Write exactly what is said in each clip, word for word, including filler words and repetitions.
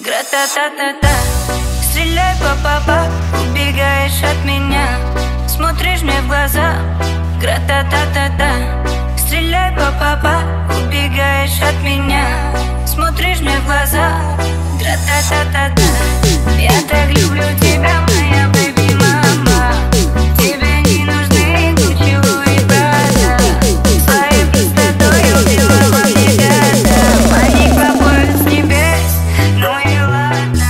Гра-та-та-та-та, стреляй па-па-па, убегаешь от меня, смотришь мне в глаза. Гра-та-та-та-та, стреляй па-па-па, убегаешь от меня, смотришь мне в глаза. Гра-та-та-та-та, я так люблю тебя, моя бэби-мама. Тебе не нужны Гуччи, Луи, Прада. Своей простотой убила во мне года. Маник попоет с небес, ну и ладно.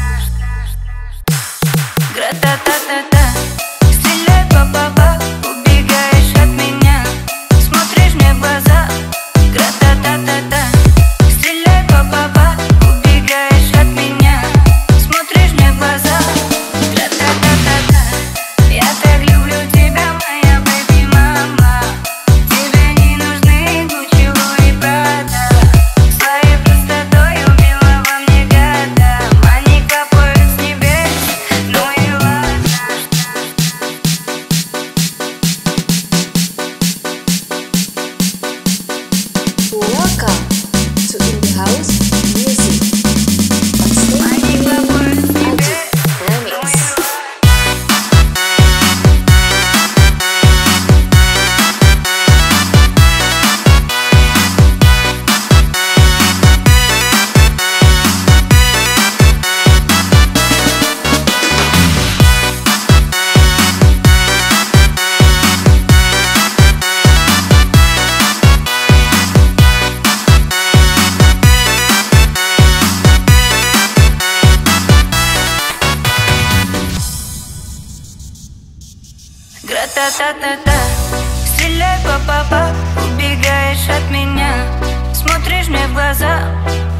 Гра-та-та-та-та, стреляй па-па-па, убегаешь от меня, смотришь мне в глаза. Гра-та-та-та-та, стреляй па-па-па, убегаешь от меня, смотришь мне в глаза. Гра-та-та-та-та, я так люблю тебя, моя бэби-мама. Тебе не нужны Гуччи, Луи, Прада. Своей простотой убила во мне года. Маник попоет с небес, ну и ладно. Welcome to In The House Music on Маник попоет с Stage небес, ну и Remix. Гра-та-та-та-та, стреляй па-па-па, убегаешь от меня, смотришь мне в глаза.